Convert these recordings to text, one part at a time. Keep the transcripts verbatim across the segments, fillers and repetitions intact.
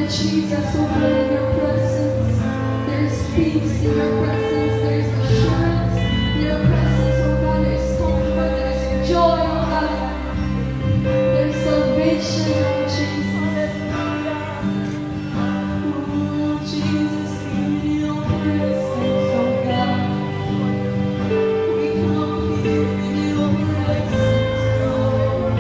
Jesus, oh God, in your presence, there's peace in your presence, there's assurance in your presence, oh God, there's comfort, there's joy, oh God, there's salvation, oh Jesus. Oh Jesus, in your presence, oh God, we come here in your presence, Lord.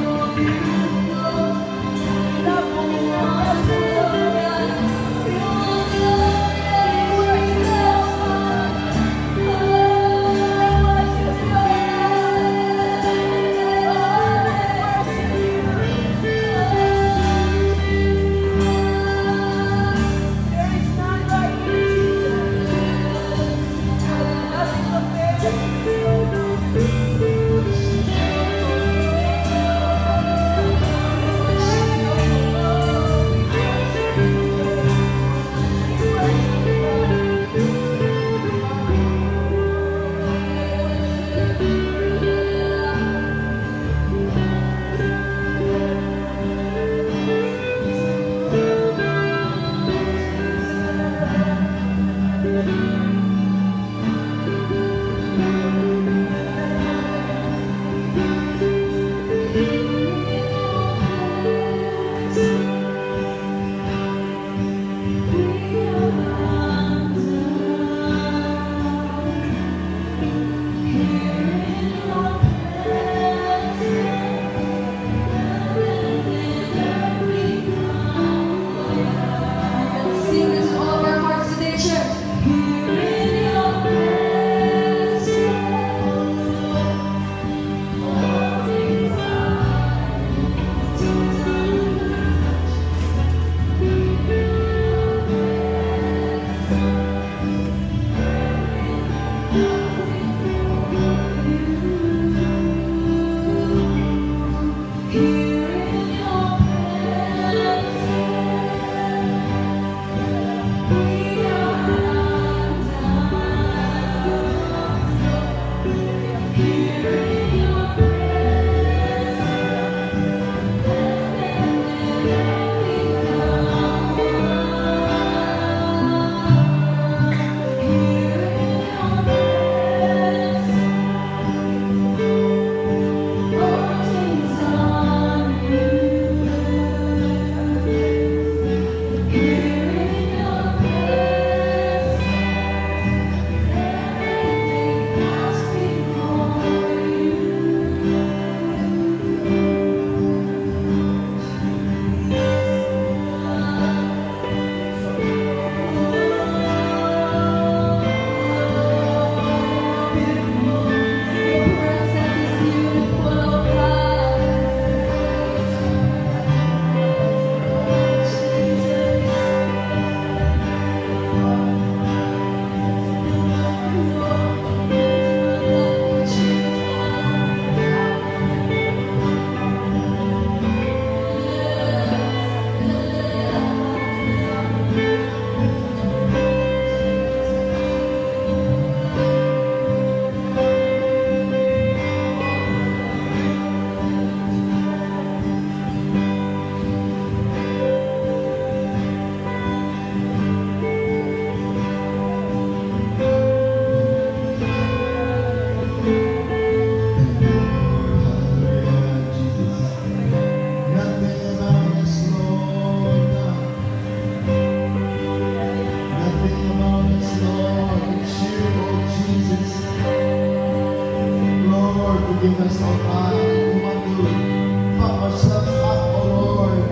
Give us all time to want to pump ourselves up, oh Lord,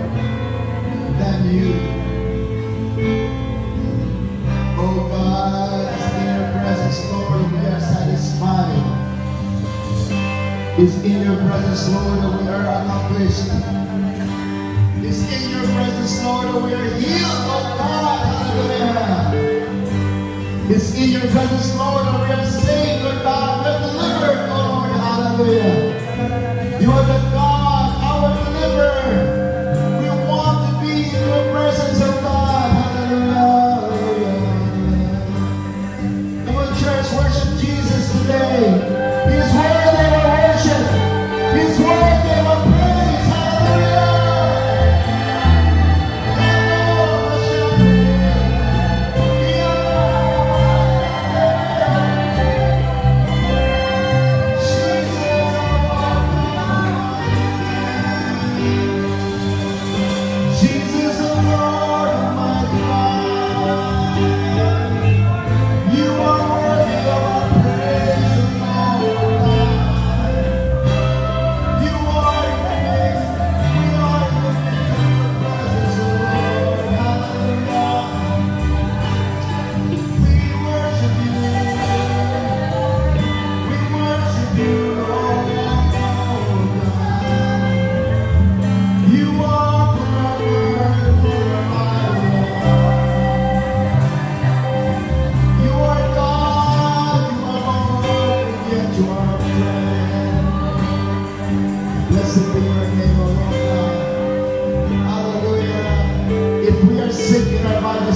than you. Oh God, as in your presence, Lord, we are satisfied. It's in your presence, Lord, that we are accomplished. It's in your presence, Lord, that we are healed, oh God, hallelujah. It's in your presence, Lord, that we are saved, Lord God, we are delivered, oh Lord, hallelujah. You are the God, our deliverer. We want to be in your presence, oh God, hallelujah. Come on, church, worship Jesus today. He is worthy of our worship. He is worthy of our praise, hallelujah.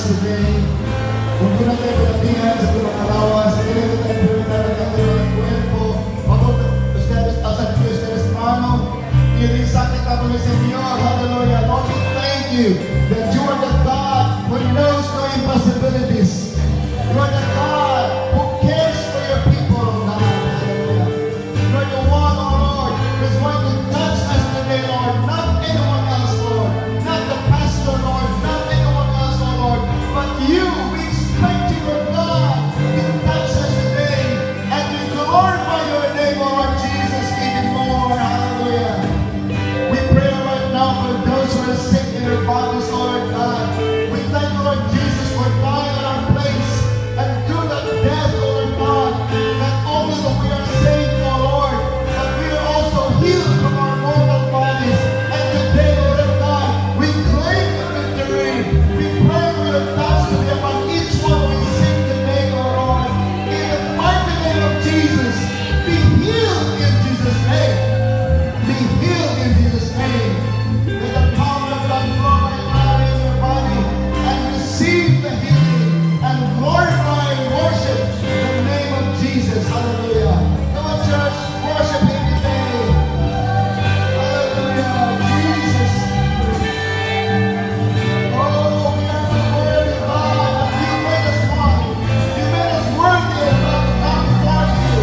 today. Kung di natin pinatihan sa tulong alawas, sa ito natin pinatihan sa tulong cuerpo, pagod ustedes, hasta que ustedes hermano, y dice que también Señor, hallelujah, Lord, we thank you that you are the God who knows no impossibilities. You are the God who cares for your people, oh God, hallelujah. You are the one, oh Lord, who's going to touch us today, Lord, not anyone else, Lord, not the pastor, Lord, not anyone else, oh Lord, but you. We expect you, oh God, to touch us today, and we glorify your name, oh Lord Jesus, even more, hallelujah. We pray right now for those who are sick in their bodies, Lord God. We thank you, Lord Jesus, for dying in our place, and through that death, Lord God, not only that we are saved, oh Lord, but we are also healed from our mortal bodies. And today, Lord God, we claim the victory. We pray for your touch to be upon each one we sing today, oh Lord. In the mighty name of Jesus, be healed in Jesus' name. Be healed in Jesus' name. Let the power of God flow right now in your body and receive the healing and glorify and worship the name of Jesus. Hallelujah. Come on, church, worship Him today. Hallelujah. Jesus. Oh, we are not worthy, God, but you made us one. You made us worthy of God to come before you.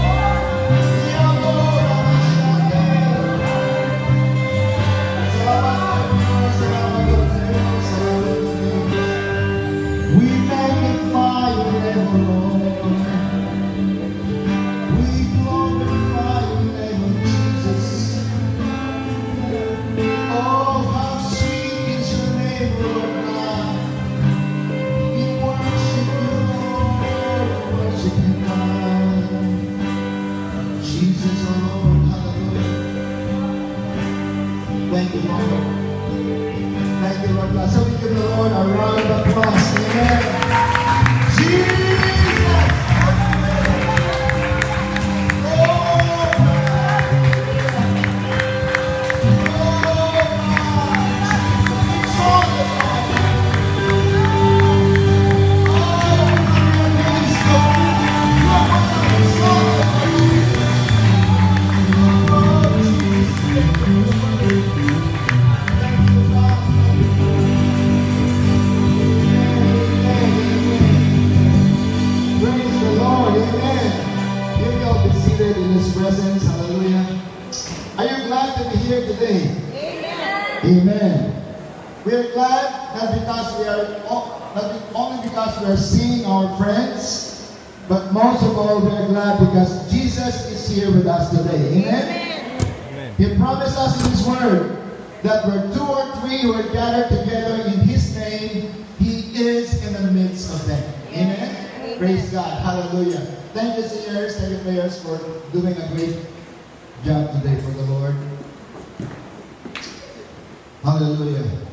We magnify your name, Lord. We glorify your name, Jesus. Oh, how sweet is your name, Lord God. We worship you, Lord. We worship you, God. Jesus, oh Lord, hallelujah. Thank you, Lord. Thank you, Lord God. So we give the Lord a round of applause. Amen. Jesus! In His presence, hallelujah. Are you glad to be here today? Amen. Amen. We are glad not because we are not only because we are seeing our friends, but most of all we are glad because Jesus is here with us today. Amen. Amen. He promised us in His word that where two or three who are gathered together in His name, He is in the midst of them. Amen. Amen. Praise God. Hallelujah. Thank you, singers, thank you, players, for doing a great job today for the Lord. Hallelujah.